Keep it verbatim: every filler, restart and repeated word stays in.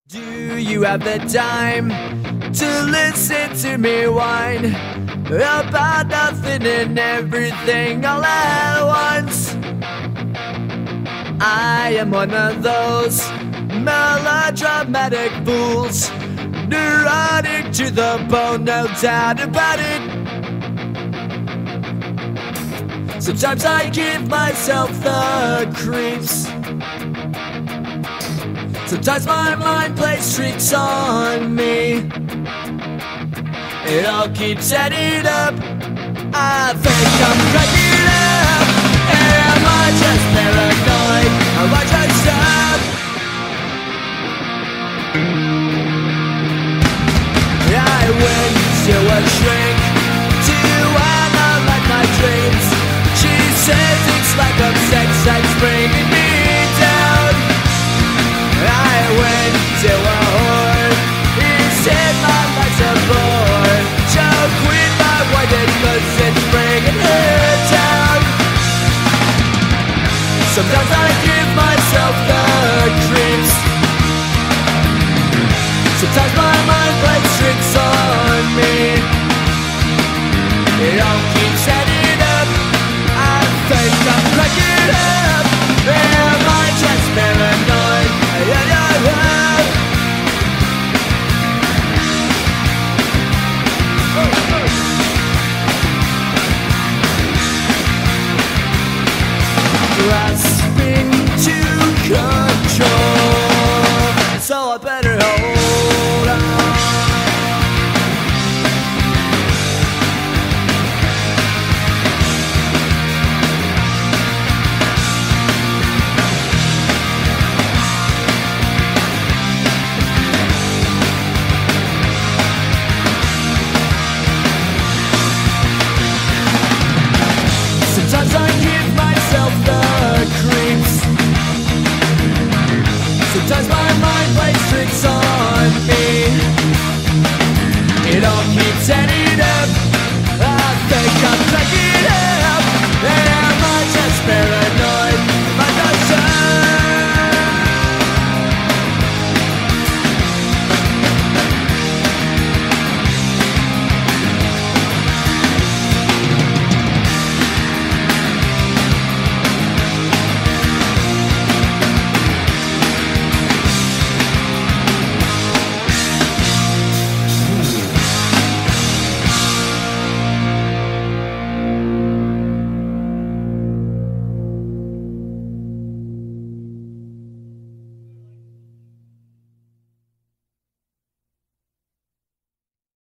Do you have the time to listen to me whine about nothing and everything all at once? I am one of those melodramatic fools, neurotic to the bone, no doubt about it. Sometimes I give myself the creeps. Sometimes my mind plays tricks on me. It all keeps adding up. I think I'm cracking up. Am I just paranoid? Am I just up? I went to a shrink to analyze my dreams. She says it's like a sex that's bringing me down. I went to a whore. He said my life's a bore. So quit my white cause it's bringing her down. Sometimes I give myself the creeps. Sometimes my mind plays tricks on me. It all keeps adding up. I think I'm cracking up. Am I just paranoid? Yeah, yeah, yeah. Grasping to control, so I better